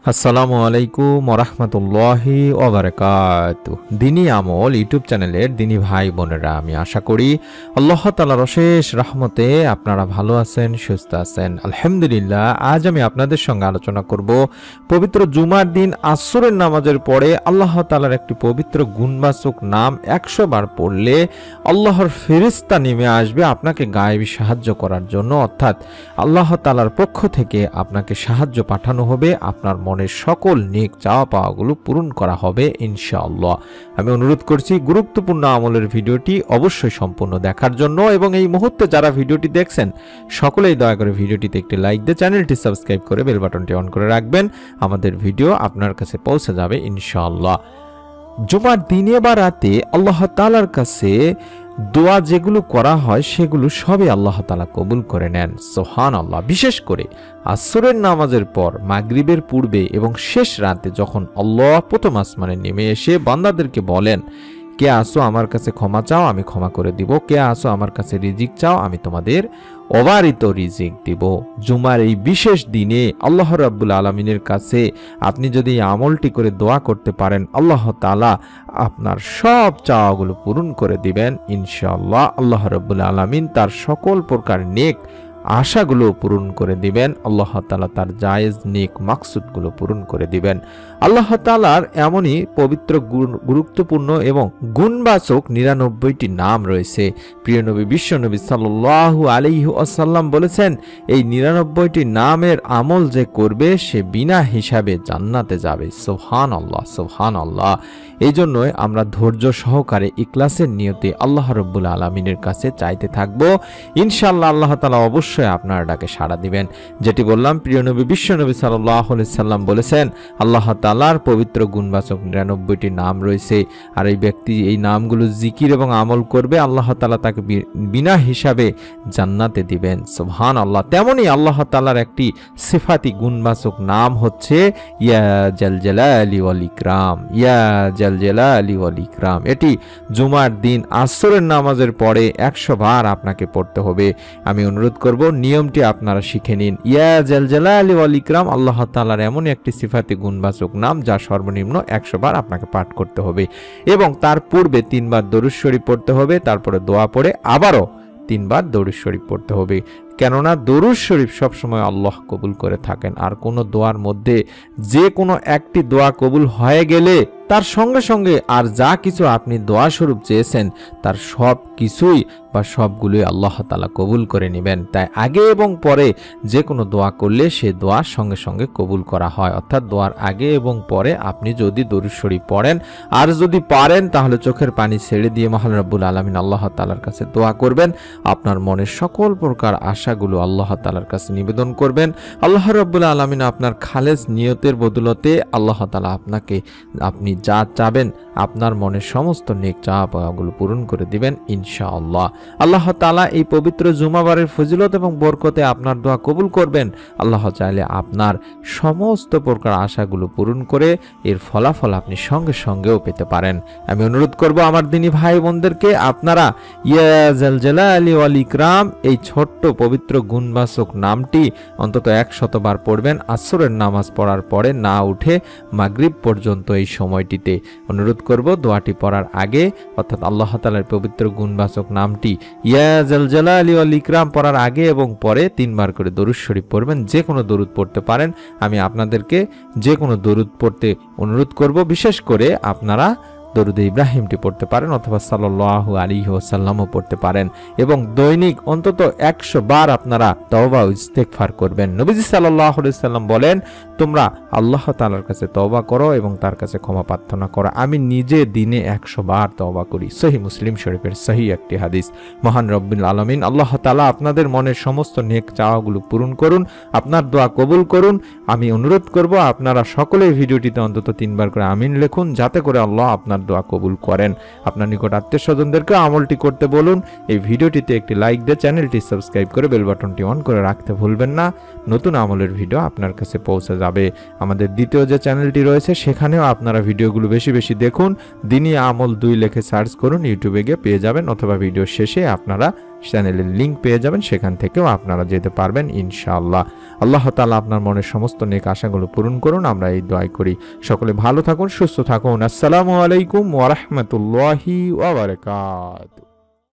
আসসালামু আলাইকুম ওরহমতুল্লাহি ওবারাকাতুহু। দিনী আমল ইউটিউব চ্যানেলের দিনী ভাই বোনেরা, আমি আশা করি আল্লাহ তাআলার অশেষ রহমতে আপনারা ভালো আছেন, সুস্থ আছেন। আলহামদুলিল্লাহ। আজ আমি আপনাদের সঙ্গে আলোচনা করব পবিত্র জুমার দিন আসরের নামাজের পরে আল্লাহ তাআলার একটি পবিত্র গুণবাচক নাম 100 বার পড়লে আল্লাহর ফেরেশতা নেমে আসবে আপনাকে গায়েবী সাহায্য করার জন্য, অর্থাৎ আল্লাহ তাআলার পক্ষ থেকে আপনাকে সাহায্য পাঠানো হবে, আপনার মনের সকল নেক চাওয়া পাওয়াগুলো পূরণ করা হবে ইনশাআল্লাহ। আমি অনুরোধ করছি গুরুত্বপূর্ণ আমলের ভিডিওটি অবশ্যই সম্পূর্ণ দেখার জন্য, এবং এই মুহূর্তে যারা ভিডিওটি দেখছেন সকলেই দয়া করে ভিডিওটিতে একটি লাইক দিয়ে চ্যানেলটি সাবস্ক্রাইব করে বেল বাটনটি অন করে রাখবেন। আমাদের ভিডিও আপনার কাছে পৌঁছে যাবে ইনশাআল্লাহ। জুমার দিনে বা রাতে আল্লাহ তাআলার কাছে দোয়া যেগুলো করা হয় সেগুলো সবই আল্লাহ তাআলা কবুল করে নেন, সুবহানাল্লাহ। বিশেষ করে আসরের নামাজের পর, মাগরিবের পূর্বে এবং শেষ রাতে যখন আল্লাহ প্রথম আসমানে নেমে এসে বান্দাদেরকে বলেন, কে আসো আমার কাছে ক্ষমা চাও, আমি ক্ষমা করে দিব, কে আসো আমার কাছে রিজিক চাও, আমি তোমাদের অবারিত রিজিক দিব। জুমার এই বিশেষ দিনে আল্লাহ রাব্বুল আলামিনের কাছে আপনি যদি এই আমলটি করে দোয়া করতে পারেন, আল্লাহ তাআলা আপনার সব চাওয়াগুলো পূরণ করে দিবেন ইনশাআল্লাহ। আল্লাহ রাব্বুল আলামিন তার সকল প্রকার নেক আশাগুলো পূরণ করে দিবেন, আল্লাহ তাআলা তার জায়েজ নেক মাকসুদগুলো পূরণ করে দিবেন। আল্লাহ তাআলার এমনই পবিত্র গুরুত্বপূর্ণ এবং গুণবাচক 99টি নাম রয়েছে। প্রিয় নবী বিশ্বনবী সাল্লাল্লাহু আলাইহি ওয়াসাল্লাম বলেছেন, এই 99টি নামের আমল যে করবে সে বিনা হিসাবে জান্নাতে যাবে। সুবহানাল্লাহ, সুবহানাল্লাহ। এই জন্যই আমরা ধৈর্য সহকারে ইখলাসের নিয়তে আল্লাহ রাব্বুল আলামিনের কাছে চাইতে থাকব। ইনশাআল্লাহ আল্লাহ তাআলা অবশ্যই আপনার ডাকে সাড়া দিবেন। যেটি বললাম, প্রিয় নবী বিশ্বনবী সাল্লাল্লাহু আলাইহি সাল্লাম বলেছেন, আল্লাহ তাআলার পবিত্র গুণবাচক 99টি নাম রয়েছে, আর এই ব্যক্তি এই নামগুলো জিকির এবং আমল করবে, আল্লাহ তাআলা তাকে বিনা হিসাবে জান্নাতে দিবেন। সুবহানাল্লাহ। তেমনি আল্লাহ তাআলার একটি সিফাতি গুণবাচক নাম হচ্ছে ইয়া জাল জালালি ওয়াল ইকরাম, ইয়া জাল জালালি ওয়াল ইকরাম। এটি জুমার দিন আসরের নামাজের পরে 100 বার আপনাকে পড়তে হবে। আমি অনুরোধ করব নিয়মটি আপনারা শিখে নিন। ইয়া জাল জালালি ওয়াল ইকরাম আল্লাহ তাআলার এমন একটি সিফাতি গুণবাচক নাম যা সর্বনিম্ন 100 বার আপনাকে পাঠ করতে হবে, এবং তার পূর্বে 3 বার দরুদ শরীফ পড়তে হবে, তারপরে দোয়া পড়ে আবারও 3 বার দরুদ শরীফ পড়তে হবে। কেননা দরুদ শরীফ সবসময় আল্লাহ কবুল করে থাকেন, আর কোনো দোয়ার মধ্যে যে কোনো একটি দোয়া কবুল হয়ে গেলে তার সঙ্গে সঙ্গে আর যা কিছু আপনি দোয়া স্বরূপ চেয়েছেন তার সব কিছুই বা সবগুলোই আল্লাহ তাআলা কবুল করে নেবেন। তাই আগে এবং পরে যে কোনো দোয়া করলে সে দোয়ার সঙ্গে সঙ্গে কবুল করা হয়, অর্থাৎ দোয়ার আগে এবং পরে আপনি যদি দরুদ শরীফ পড়েন, আর যদি পারেন তাহলে চোখের পানি ছেড়ে দিয়ে মহান রব্বুল আলামিন আল্লাহ তাআলার কাছে দোয়া করবেন, আপনার মনের সকল প্রকার আশাগুলো আল্লাহ তাআলার কাছে নিবেদন করবেন। আল্লাহ রব্বুল আলামিন আপনার খালেস নিয়তের বদলতে আল্লাহ তাআলা আপনাকে আপনি যা চাবেন আপনার মনের সমস্ত নেক চাওয়া পাওয়াগুলো পূরণ করে দিবেন ইনশাআল্লাহ। আল্লাহ তাআলা এই পবিত্র জুমাবারের ফজিলত এবং বরকতে আপনার দোয়া কবুল করবেন। আল্লাহ চাইলে আপনার সমস্ত প্রকার আশাগুলো পূরণ করে এর ফলাফল আপনি সঙ্গে সঙ্গেও পেতে পারেন। আমি অনুরোধ করব আমার দিনী ভাই বোনদেরকে, আপনারা ইয়া জাল জালালি ওয়াল ইকরাম এই ছোট্ট পবিত্র গুণবাচক নামটি অন্তত 100 বার পড়বেন আসরের নামাজ পড়ার পরে না উঠে মাগরিব পর্যন্ত। এই সময়টিতে অনুরোধ করব দোয়াটি পড়ার আগে, অর্থাৎ আল্লাহ তাআলার পবিত্র গুণবাচক নামটি ইয়া জাল জালালি ওয়াল ইকরাম পড়ার আগে এবং পরে 3 বার করে দরুদ শরীফ পড়বেন। যে কোনো দরুদ পড়তে পারেন, আমি আপনাদেরকে যে কোনো দরুদ পড়তে অনুরোধ করব। বিশেষ করে আপনারা দরুদ ইব্রাহিমটি পড়তে পারেন অথবা সাল্লাল্লাহু আলাইহি ওয়াসাল্লামও পড়তে পারেন, এবং দৈনিক অন্তত 100 বার আপনারা তওবা ও ইস্তেগফার করবেন। নবীজি সাল্লাল্লাহু আলাইহি ওয়াসাল্লাম বলেন, তোমরা আল্লাহ তাআলার কাছে তওবা করো এবং তার কাছে ক্ষমা প্রার্থনা করো। আমি নিজে দিনে 100 বার তওবা করি। সহিহ মুসলিম শরীফের সহিহ একটি হাদিস। মহান রব্বুল আলামিন আল্লাহ তাআলা আপনাদের মনের সমস্ত নেক চাওয়াগুলো পূরণ করুন, আপনার দোয়া কবুল করুন। আমি অনুরোধ করব আপনারা সকলেই ভিডিওটিতে অন্তত 3 বার করে আমিন লিখুন, যাতে করে আল্লাহ আপনার দোয়া কবুল করেন। আপনার নিকট আত্মীয় স্বজনদেরকে আমলটি করতে বলুন। এই ভিডিওটিতে একটি লাইক দিয়ে চ্যানেলটি সাবস্ক্রাইব করে বেল বাটনটি অন করে রাখতে ভুলবেন না। নতুন আমলের ভিডিও আপনার কাছে পৌঁছে যাবে। আমাদের দ্বিতীয় যে চ্যানেলটি রয়েছে সেখানেও আপনারা ভিডিওগুলো বেশি বেশি দেখুন। দিনী আমল 2 লিখে সার্চ করুন, ইউটিউবে গিয়ে পেয়ে যাবেন, অথবা ভিডিও শেষে আপনারা চ্যানেলের লিঙ্ক পেয়ে যাবেন, সেখান থেকেও আপনারা যেতে পারবেন ইনশাআল্লাহ। আল্লাহ তাআলা আপনার মনের সমস্ত নেক আশাগুলো পূরণ করুন, আমরা এই দোয়াই করি। সকলে ভালো থাকুন, সুস্থ থাকুন। আসসালামু আলাইকুম ওয়া রাহমাতুল্লাহি ওয়া বারাকাতুহু।